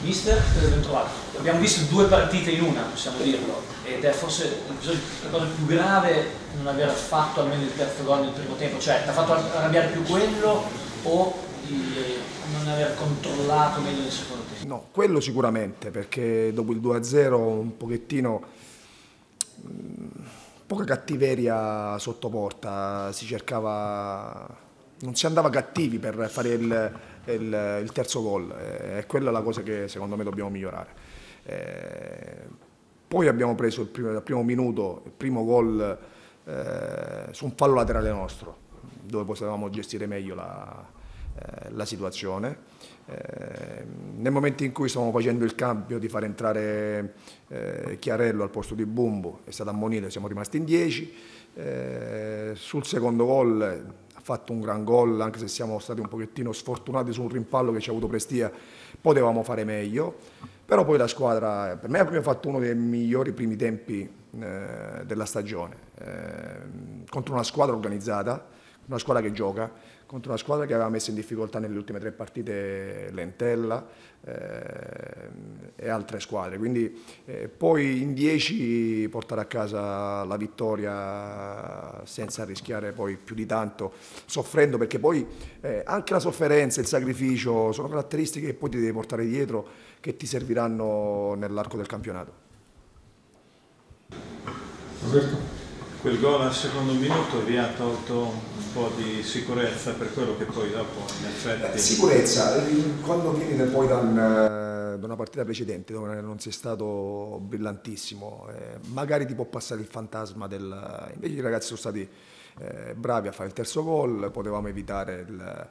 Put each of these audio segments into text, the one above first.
Mister, ben trovato. Abbiamo visto 2 partite in una, possiamo dirlo, ed è forse la cosa più grave non aver fatto almeno il terzo gol nel primo tempo, cioè ti ha fatto arrabbiare più quello o non aver controllato meglio nel secondo tempo? No, quello sicuramente, perché dopo il 2-0 un pochettino poca cattiveria sotto porta, si cercava, non si andava cattivi per fare il terzo gol, e quella è la cosa che secondo me dobbiamo migliorare. Poi abbiamo preso dal primo minuto il primo gol su un fallo laterale nostro, dove potevamo gestire meglio la situazione. Nel momento in cui stavamo facendo il cambio di far entrare Chiarello al posto di Bumbu, è stato ammonito, siamo rimasti in 10. Sul secondo gol ha fatto un gran gol, anche se siamo stati un pochettino sfortunati su un rimpallo che ci ha avuto Prestia, potevamo fare meglio, però poi la squadra, per me ha fatto uno dei migliori primi tempi della stagione, contro una squadra organizzata, una squadra che gioca, contro una squadra che aveva messo in difficoltà nelle ultime 3 partite Lentella e altre squadre, quindi poi in 10 portare a casa la vittoria senza rischiare poi più di tanto, soffrendo, perché poi anche la sofferenza, il sacrificio sono caratteristiche che poi ti devi portare dietro, che ti serviranno nell'arco del campionato. Roberto? Quel gol al secondo minuto vi ha tolto un po' di sicurezza per quello che poi dopo in effetti... Sicurezza, quando vieni poi da una partita precedente dove non sei stato brillantissimo, magari ti può passare il fantasma invece i ragazzi sono stati bravi a fare il terzo gol, potevamo evitare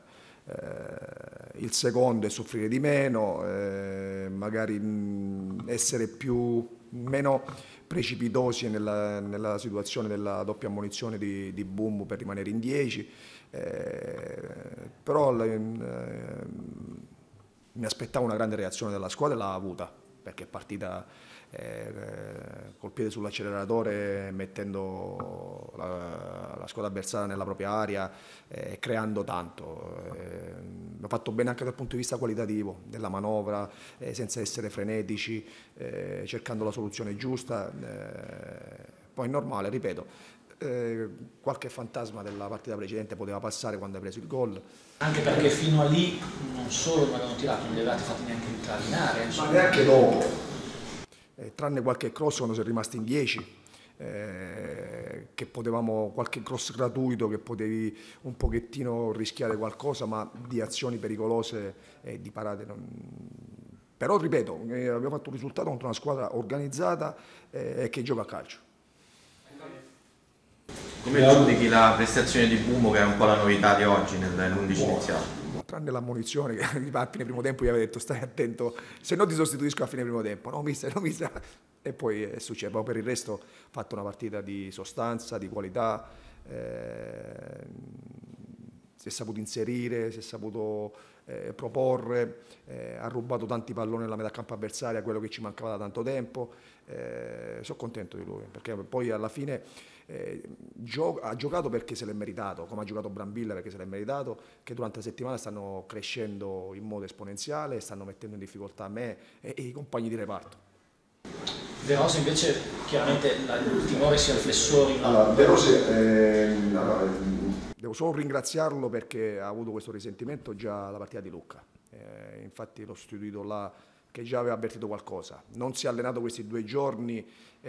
il secondo e soffrire di meno, magari essere meno precipitosi nella situazione della doppia ammonizione di Bumbu per rimanere in 10, però mi aspettavo una grande reazione della squadra e l'ha avuta, perché è partita col piede sull'acceleratore, mettendo la squadra avversaria nella propria area, creando tanto. Abbiamo fatto bene anche dal punto di vista qualitativo della manovra, senza essere frenetici, cercando la soluzione giusta. Poi è normale, ripeto, qualche fantasma della partita precedente poteva passare quando hai preso il gol. Anche perché fino a lì non solo non avevano tirato, non li avevate fatti neanche entrare in area. Ma neanche dopo. Tranne qualche cross quando si è rimasti in 10, che potevamo, qualche cross gratuito che potevi un pochettino rischiare qualcosa, ma di azioni pericolose e di parate non... Però ripeto, abbiamo fatto un risultato contro una squadra organizzata e che gioca a calcio. Come giudichi la prestazione di Bumbu, che è un po' la novità di oggi nell'11 iniziale? Tranne l'ammonizione che a fine primo tempo gli aveva detto stai attento, se no ti sostituisco a fine primo tempo, no mister, e poi è successo. Poi per il resto ho fatto una partita di sostanza, di qualità, si è saputo inserire, si è saputo proporre, ha rubato tanti palloni nella metà campo avversaria, quello che ci mancava da tanto tempo. Sono contento di lui, perché poi alla fine ha giocato perché se l'è meritato, come ha giocato Brambilla perché se l'è meritato, che durante la settimana stanno crescendo in modo esponenziale, stanno mettendo in difficoltà me e i compagni di reparto. De Rossi invece chiaramente il timore sia riflessori. Allora, De Rossi, devo solo ringraziarlo perché ha avuto questo risentimento già alla partita di Lucca, infatti l'ho sostituito là che già aveva avvertito qualcosa, non si è allenato questi 2 giorni,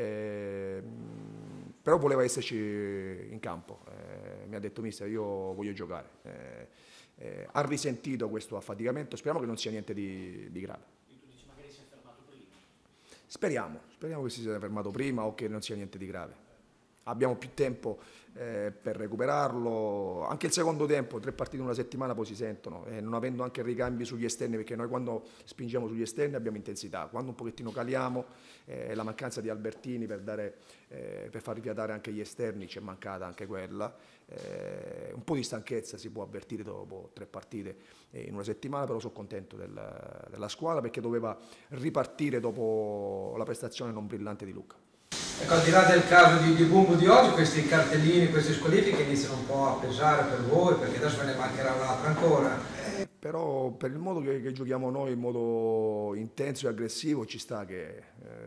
però voleva esserci in campo, mi ha detto mister io voglio giocare, ha risentito questo affaticamento, speriamo che non sia niente di grave. Tu dici magari si è fermato prima? Speriamo che si sia fermato prima o che non sia niente di grave. Abbiamo più tempo per recuperarlo, anche il secondo tempo, 3 partite in una settimana poi si sentono, non avendo anche ricambi sugli esterni, perché noi quando spingiamo sugli esterni abbiamo intensità, quando un pochettino caliamo, la mancanza di Albertini per far rifiatare anche gli esterni, ci è mancata anche quella, un po' di stanchezza si può avvertire dopo 3 partite in una settimana, però sono contento della squadra perché doveva ripartire dopo la prestazione non brillante di Lucca. Ecco, al di là del caso di Bumbu di oggi, questi cartellini, queste squalifiche iniziano un po' a pesare per voi, perché adesso ve ne mancherà un'altra ancora. però per il modo che giochiamo noi, in modo intenso e aggressivo, ci sta che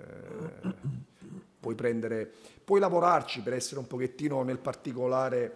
puoi lavorarci per essere un pochettino nel particolare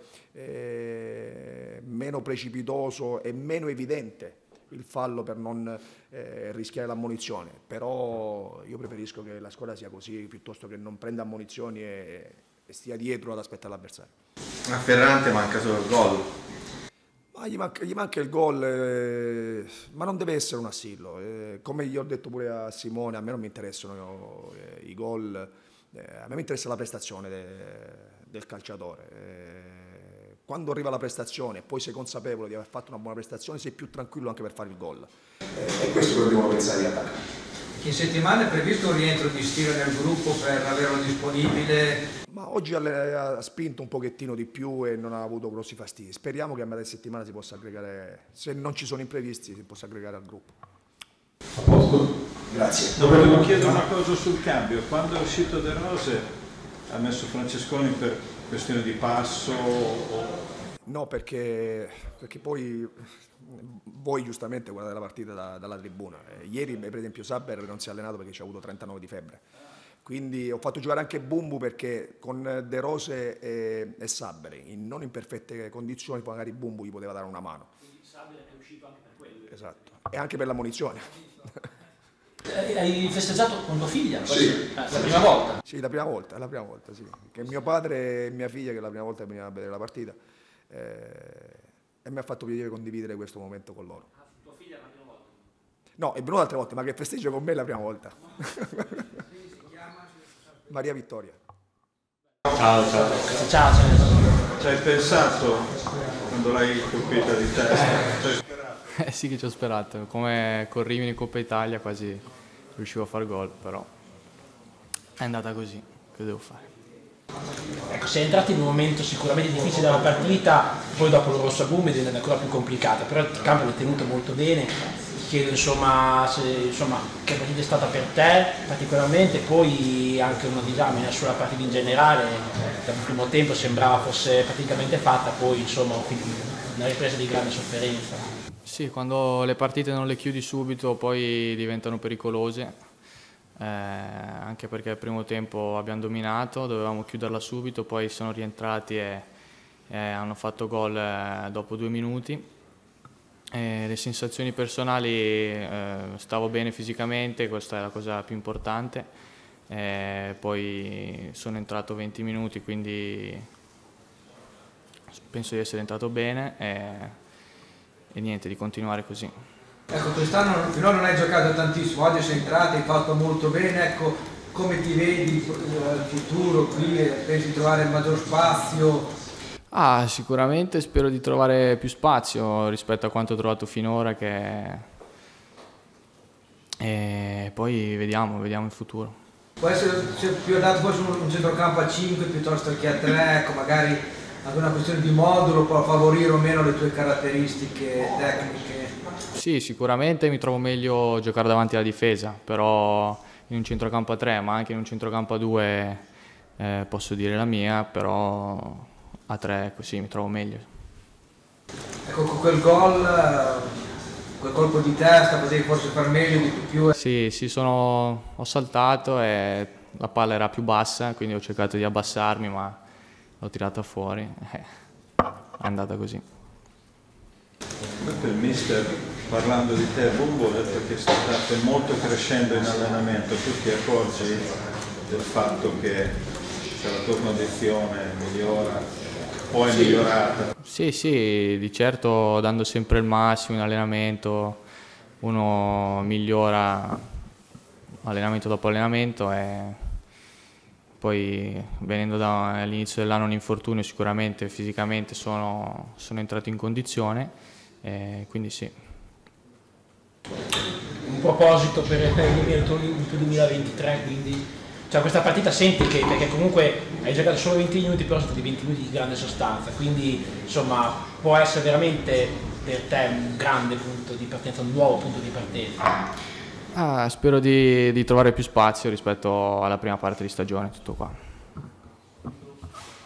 meno precipitoso e meno evidente il fallo per non rischiare l'ammonizione, però io preferisco che la squadra sia così piuttosto che non prenda ammonizioni e stia dietro ad aspettare l'avversario. A Ferrante manca solo il gol. Ma gli manca il gol, ma non deve essere un assillo. Come gli ho detto pure a Simone, a me non mi interessano i gol, a me mi interessa la prestazione del calciatore. Quando arriva la prestazione e poi sei consapevole di aver fatto una buona prestazione, sei più tranquillo anche per fare il gol. E questo è quello che devono pensare gli attaccanti. In settimana è previsto un rientro di Stile nel gruppo per averlo disponibile? Ma oggi ha spinto un pochettino di più e non ha avuto grossi fastidi. Speriamo che a metà settimana si possa aggregare, se non ci sono imprevisti, si possa aggregare al gruppo. A posto? Grazie. Volevo chiedere una cosa sul cambio. Quando è uscito De Rose ha messo Francesconi per questione di passo? No, perché poi voi giustamente guardate la partita dalla tribuna. Ieri per esempio Sabber non si è allenato perché ci ha avuto 39 di febbre. Quindi ho fatto giocare anche Bumbu perché con De Rose e Sabber, non in perfette condizioni, magari Bumbu gli poteva dare una mano. Quindi Sabber è uscito anche per quello. Esatto, e anche per l'ammonizione. Hai festeggiato con tua figlia? Sì. La prima volta? Sì, la prima volta, sì. Che mio padre e mia figlia, che la prima volta veniva a vedere la partita, e mi ha fatto piacere condividere questo momento con loro. Tua figlia la prima volta? No, è venuta altre volte, ma che festeggia con me la prima volta. Maria Vittoria. Ciao. Ciao. Ci hai pensato quando l'hai colpita di testa? Ci hai sperato? Sì che ci ho sperato, come con Rimini in Coppa Italia quasi riuscivo a far gol, però è andata così, che devo fare? Ecco, sei entrati in un momento sicuramente difficile della partita, poi dopo lo Rosso Boom diventa ancora più complicata, però il campo l'hai tenuto molto bene. Chiedo che partita è stata per te particolarmente, poi anche una disamina sulla partita in generale. Dal primo tempo sembrava fosse praticamente fatta, poi una ripresa di grande sofferenza. Sì, quando le partite non le chiudi subito poi diventano pericolose, anche perché il primo tempo abbiamo dominato, dovevamo chiuderla subito, poi sono rientrati e hanno fatto gol dopo 2 minuti. Le sensazioni personali, stavo bene fisicamente, questa è la cosa più importante, poi sono entrato 20 minuti, quindi penso di essere entrato bene e niente, di continuare così. Ecco, quest'anno finora non hai giocato tantissimo, oggi sei entrato, hai fatto molto bene, ecco, come ti vedi il futuro qui, pensi di trovare maggior spazio? Sicuramente spero di trovare più spazio rispetto a quanto ho trovato finora, e poi vediamo il futuro. Può essere più adatto forse un centrocampo a 5 piuttosto che a 3, ecco, magari anche una questione di modulo può favorire o meno le tue caratteristiche tecniche? Sì, sicuramente mi trovo meglio giocare davanti alla difesa, però in un centrocampo a 3, ma anche in un centrocampo a 2 posso dire la mia, però a 3 così mi trovo meglio. Ecco, con quel gol, quel colpo di testa, potevi forse far meglio di più? Sì, ho saltato e la palla era più bassa, quindi ho cercato di abbassarmi, ma l'ho tirata fuori, è andata così. Il mister, parlando di te, Bumbu, ha detto che state molto crescendo in allenamento. Tu ti accorgi del fatto che la tua condizione migliora? O è migliorata? Sì, di certo dando sempre il massimo in allenamento uno migliora allenamento dopo allenamento, e poi venendo dall'inizio dell'anno un infortunio sicuramente fisicamente sono entrato in condizione, quindi sì. Un proposito per il tuo 2023, quindi questa partita senti che, perché comunque hai giocato solo 20 minuti, però sono stati 20 minuti di grande sostanza, quindi può essere veramente per te un grande punto di partenza, un nuovo punto di partenza. Spero di trovare più spazio rispetto alla prima parte di stagione, tutto qua.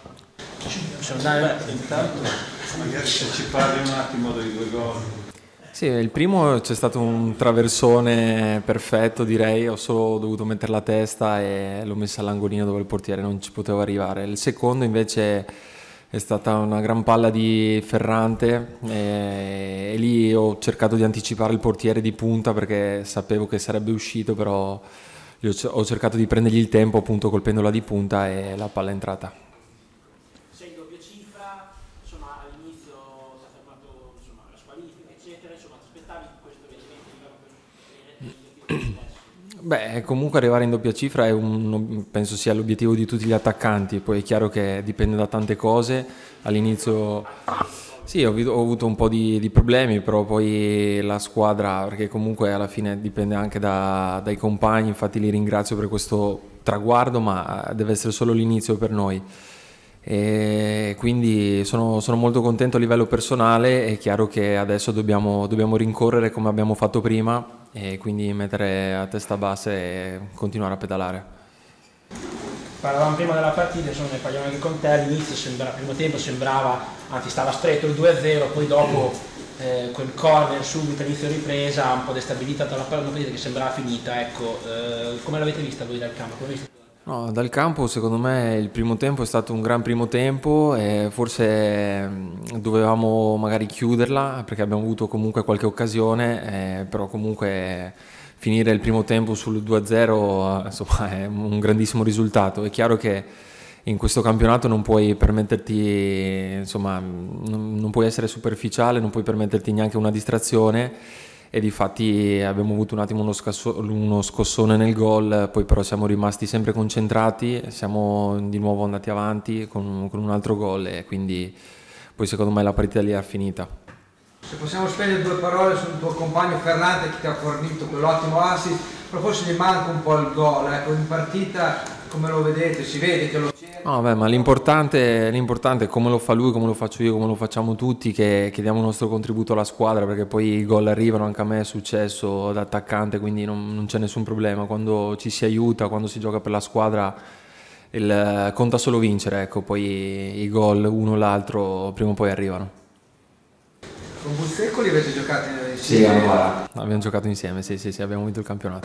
Intanto magari se ci parli un attimo dei 2 gol. Sì, il primo c'è stato un traversone perfetto, direi, ho solo dovuto mettere la testa e l'ho messa all'angolino dove il portiere non ci poteva arrivare. Il secondo invece è stata una gran palla di Ferrante e lì ho cercato di anticipare il portiere di punta perché sapevo che sarebbe uscito, però ho cercato di prendergli il tempo appunto colpendola di punta e la palla è entrata. Sei in doppia cifra, insomma all'inizio si è fermato la squalifica eccetera, insomma ti aspettavi questo avvenimento? Beh, comunque arrivare in doppia cifra penso sia l'obiettivo di tutti gli attaccanti, poi è chiaro che dipende da tante cose. All'inizio sì, ho avuto un po' di problemi, però poi la squadra, perché comunque alla fine dipende anche dai compagni, infatti li ringrazio per questo traguardo, ma deve essere solo l'inizio per noi. E quindi sono molto contento a livello personale, è chiaro che adesso dobbiamo rincorrere come abbiamo fatto prima e quindi mettere a testa bassa e continuare a pedalare. Parlavamo prima della partita, insomma ne parliamo anche con te, all'inizio primo tempo sembrava, anzi stava stretto il 2-0, poi dopo quel corner subito all'inizio ripresa, un po' destabilizzata la partita che sembrava finita, ecco, come l'avete vista voi dal campo? No, dal campo secondo me il primo tempo è stato un gran primo tempo e forse dovevamo magari chiuderla perché abbiamo avuto comunque qualche occasione, però comunque finire il primo tempo sul 2-0 insomma, è un grandissimo risultato. È chiaro che in questo campionato non puoi permetterti, insomma, non puoi essere superficiale, non puoi permetterti neanche una distrazione. E difatti abbiamo avuto un attimo uno scossone nel gol, poi però siamo rimasti sempre concentrati, siamo di nuovo andati avanti con un altro gol e quindi poi secondo me la partita lì è finita. Se possiamo spendere due parole sul tuo compagno Ferrante che ti ha fornito quell'ottimo assist, però forse gli manca un po' il gol, ecco, in partita come lo vedete? Si vede che lo c'è? No, beh, ma l'importante è come lo fa lui, come lo faccio io, come lo facciamo tutti, che diamo il nostro contributo alla squadra, perché poi i gol arrivano, anche a me è successo da attaccante, quindi non c'è nessun problema. Quando ci si aiuta, quando si gioca per la squadra, conta solo vincere, ecco, poi i gol uno o l'altro prima o poi arrivano. Con Buzzecoli avete giocato insieme? Sì, abbiamo giocato insieme, sì, abbiamo vinto il campionato.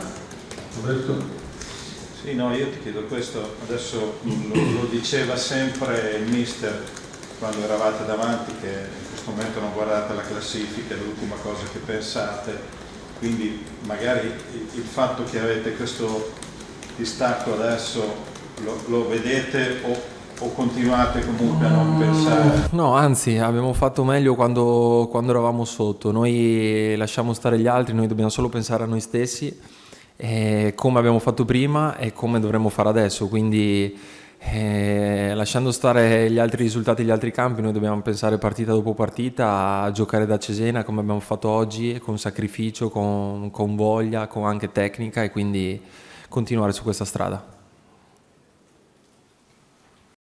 Sì, no, io ti chiedo questo, adesso lo diceva sempre il mister quando eravate davanti, che in questo momento non guardate la classifica, è l'ultima cosa che pensate, quindi magari il fatto che avete questo distacco adesso lo vedete o continuate comunque a non pensare? No, anzi, abbiamo fatto meglio quando eravamo sotto, noi lasciamo stare gli altri, noi dobbiamo solo pensare a noi stessi. Come abbiamo fatto prima e come dovremmo fare adesso, quindi lasciando stare gli altri risultati degli altri campi, noi dobbiamo pensare partita dopo partita a giocare da Cesena come abbiamo fatto oggi, con sacrificio, con voglia, con anche tecnica, e quindi continuare su questa strada.